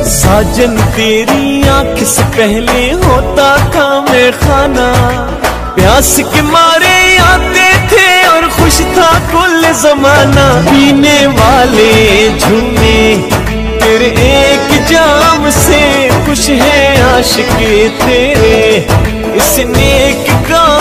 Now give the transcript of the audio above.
साजन तेरी आंख से पहले होता था मैं खाना, प्यास के मारे आते थे और खुश था कुल जमाना। पीने वाले झूमे तेरे एक जाम से, खुश है आशिक तेरे इस नेक काम